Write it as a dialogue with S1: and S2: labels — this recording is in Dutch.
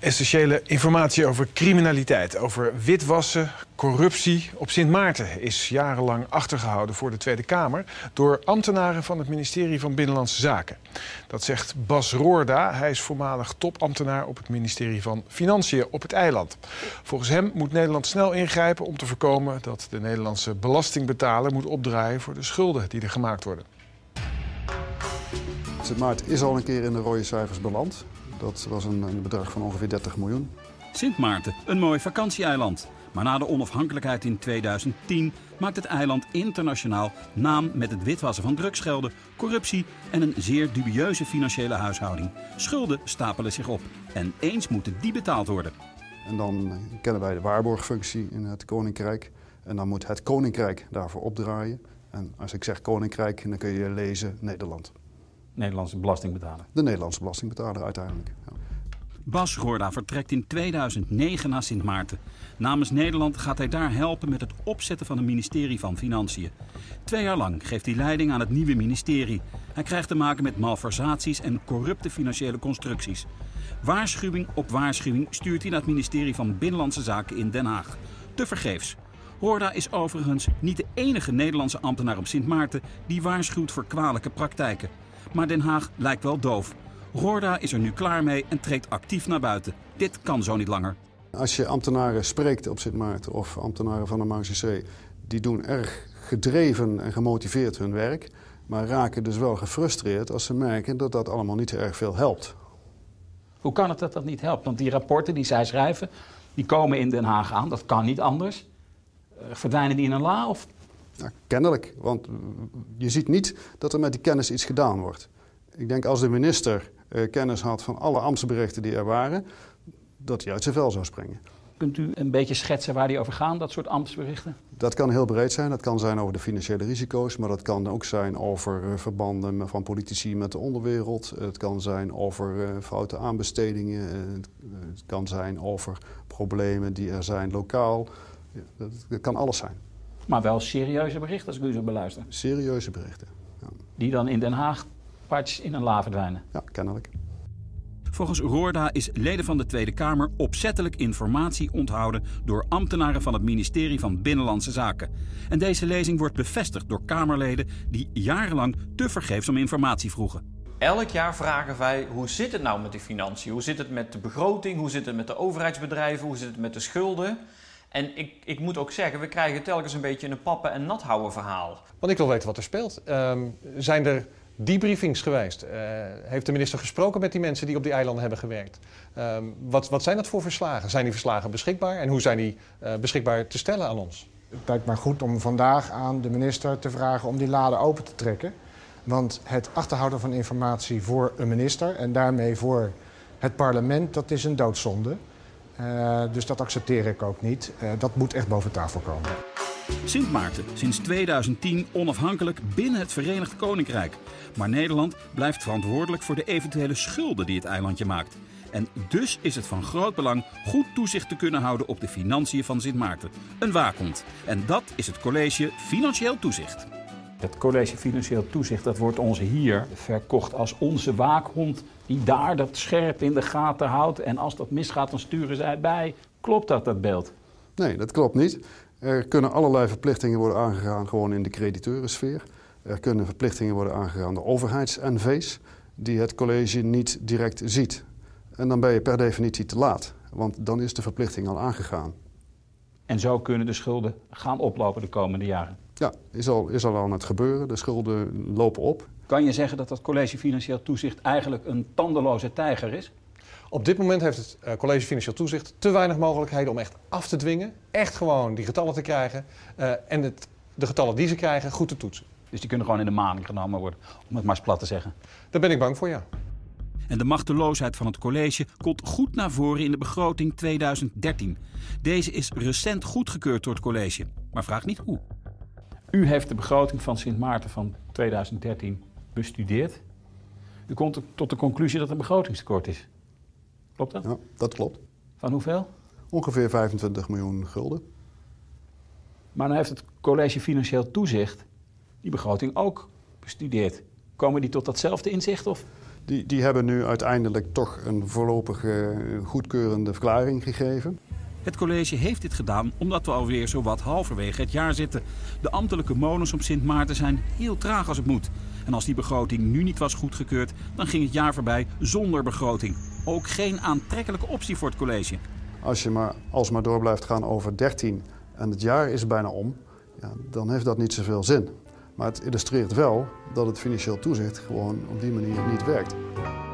S1: Essentiële informatie over criminaliteit, over witwassen, corruptie. Op Sint Maarten is jarenlang achtergehouden voor de Tweede Kamer door ambtenaren van het ministerie van Binnenlandse Zaken. Dat zegt Bas Roorda. Hij is voormalig topambtenaar op het ministerie van Financiën op het eiland. Volgens hem moet Nederland snel ingrijpen om te voorkomen dat de Nederlandse belastingbetaler moet opdraaien voor de schulden die er gemaakt worden.
S2: Sint Maarten is al een keer in de rode cijfers beland. Dat was een bedrag van ongeveer 30 miljoen.
S3: Sint Maarten, een mooi vakantieeiland. Maar na de onafhankelijkheid in 2010 maakt het eiland internationaal naam met het witwassen van drugsgelden, corruptie en een zeer dubieuze financiële huishouding. Schulden stapelen zich op en eens moeten die betaald worden.
S2: En dan kennen wij de waarborgfunctie in het Koninkrijk. En dan moet het Koninkrijk daarvoor opdraaien. En als ik zeg Koninkrijk, dan kun je lezen Nederland.
S4: Nederlandse belastingbetaler.
S2: De Nederlandse belastingbetaler uiteindelijk. Ja.
S3: Bas Roorda vertrekt in 2009 naar Sint Maarten. Namens Nederland gaat hij daar helpen met het opzetten van een ministerie van Financiën. 2 jaar lang geeft hij leiding aan het nieuwe ministerie. Hij krijgt te maken met malversaties en corrupte financiële constructies. Waarschuwing op waarschuwing stuurt hij naar het ministerie van Binnenlandse Zaken in Den Haag. Tevergeefs. Roorda is overigens niet de enige Nederlandse ambtenaar op Sint Maarten die waarschuwt voor kwalijke praktijken. Maar Den Haag lijkt wel doof. Roorda is er nu klaar mee en treedt actief naar buiten. Dit kan zo niet langer.
S2: Als je ambtenaren spreekt op Sint Maarten of ambtenaren van de Marechaussee, die doen erg gedreven en gemotiveerd hun werk, maar raken dus wel gefrustreerd als ze merken dat dat allemaal niet erg veel helpt.
S4: Hoe kan het dat dat niet helpt? Want die rapporten die zij schrijven, die komen in Den Haag aan. Dat kan niet anders. Verdwijnen die in een la of...
S2: Ja, kennelijk, want je ziet niet dat er met die kennis iets gedaan wordt. Ik denk als de minister kennis had van alle ambtsberichten die er waren, dat hij uit zijn vel zou springen.
S4: Kunt u een beetje schetsen waar die over gaan, dat soort ambtsberichten?
S2: Dat kan heel breed zijn. Dat kan zijn over de financiële risico's, maar dat kan ook zijn over verbanden van politici met de onderwereld. Het kan zijn over foute aanbestedingen. Het kan zijn over problemen die er zijn lokaal. Dat kan alles zijn.
S4: Maar wel serieuze berichten als ik u zo beluister.
S2: Serieuze berichten, ja.
S4: Die dan in Den Haag partjes in een la verdwijnen.
S2: Ja, kennelijk.
S3: Volgens Roorda is leden van de Tweede Kamer opzettelijk informatie onthouden door ambtenaren van het ministerie van Binnenlandse Zaken. En deze lezing wordt bevestigd door Kamerleden die jarenlang tevergeefs om informatie vroegen.
S5: Elk jaar vragen wij, hoe zit het nou met de financiën? Hoe zit het met de begroting? Hoe zit het met de overheidsbedrijven? Hoe zit het met de schulden? En ik moet ook zeggen, we krijgen telkens een beetje een pappen en nat houden verhaal.
S6: Want ik wil weten wat er speelt. Zijn er debriefings geweest? Heeft de minister gesproken met die mensen die op die eilanden hebben gewerkt? Wat zijn dat voor verslagen? Zijn die verslagen beschikbaar? En hoe zijn die beschikbaar te stellen aan ons?
S7: Het lijkt mij goed om vandaag aan de minister te vragen om die laden open te trekken. Want het achterhouden van informatie voor een minister en daarmee voor het parlement, dat is een doodzonde. Dus dat accepteer ik ook niet. Dat moet echt boven tafel komen.
S3: Sint Maarten, sinds 2010 onafhankelijk binnen het Verenigd Koninkrijk. Maar Nederland blijft verantwoordelijk voor de eventuele schulden die het eilandje maakt. En dus is het van groot belang goed toezicht te kunnen houden op de financiën van Sint Maarten. Een waakhond. En dat is het College Financieel Toezicht.
S4: Het College Financieel Toezicht, dat wordt ons hier verkocht als onze waakhond die daar dat scherp in de gaten houdt. En als dat misgaat, dan sturen zij bij. Klopt dat beeld?
S2: Nee, dat klopt niet. Er kunnen allerlei verplichtingen worden aangegaan gewoon in de crediteurensfeer. Er kunnen verplichtingen worden aangegaan door overheids-NV's die het college niet direct ziet. En dan ben je per definitie te laat, want dan is de verplichting al aangegaan.
S4: En zo kunnen de schulden gaan oplopen de komende jaren?
S2: Ja, is al aan het gebeuren. De schulden lopen op.
S4: Kan je zeggen dat het College Financieel Toezicht eigenlijk een tandeloze tijger is?
S6: Op dit moment heeft het College Financieel Toezicht te weinig mogelijkheden om echt af te dwingen. Echt gewoon die getallen te krijgen en de getallen die ze krijgen goed te toetsen.
S4: Dus die kunnen gewoon in de maling genomen worden, om het maar eens plat te zeggen.
S6: Daar ben ik bang voor, ja.
S3: En de machteloosheid van het college komt goed naar voren in de begroting 2013. Deze is recent goedgekeurd door het college, maar vraag niet hoe.
S4: U heeft de begroting van Sint Maarten van 2013 bestudeerd. U komt tot de conclusie dat er een begrotingstekort is. Klopt dat?
S2: Ja, dat klopt.
S4: Van hoeveel?
S2: Ongeveer 25 miljoen gulden.
S4: Maar dan heeft het College Financieel Toezicht die begroting ook bestudeerd. Komen die tot datzelfde inzicht? Of?
S2: Die hebben nu uiteindelijk toch een voorlopige goedkeurende verklaring gegeven.
S3: Het college heeft dit gedaan omdat we alweer zowat halverwege het jaar zitten. De ambtelijke molens op Sint Maarten zijn heel traag als het moet. En als die begroting nu niet was goedgekeurd, dan ging het jaar voorbij zonder begroting. Ook geen aantrekkelijke optie voor het college.
S2: Als je alsmaar door blijft gaan over 13 en het jaar is bijna om, ja, dan heeft dat niet zoveel zin. Maar het illustreert wel dat het financieel toezicht gewoon op die manier niet werkt.